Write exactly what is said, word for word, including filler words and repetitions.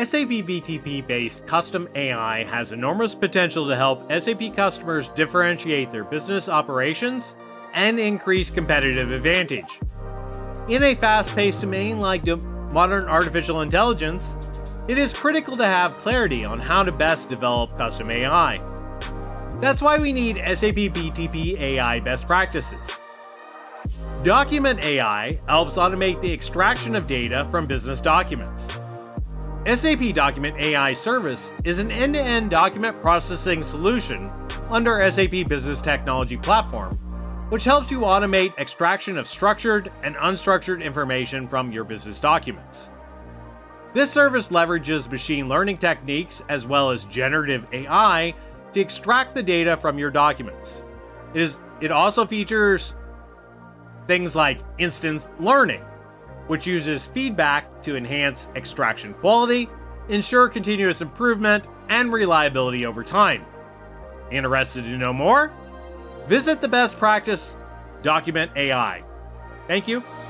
S A P B T P-based custom A I has enormous potential to help S A P customers differentiate their business operations and increase competitive advantage. In a fast-paced domain like modern artificial intelligence, it is critical to have clarity on how to best develop custom A I. That's why we need S A P B T P A I best practices. Document A I helps automate the extraction of data from business documents. S A P Document A I Service is an end-to-end document processing solution under S A P Business Technology Platform, which helps you automate extraction of structured and unstructured information from your business documents. This service leverages machine learning techniques as well as generative A I to extract the data from your documents. It, is, it also features things like instance learning, which uses feedback to enhance extraction quality, ensure continuous improvement, and reliability over time. Interested to know more? Visit the best practice Document A I. Thank you.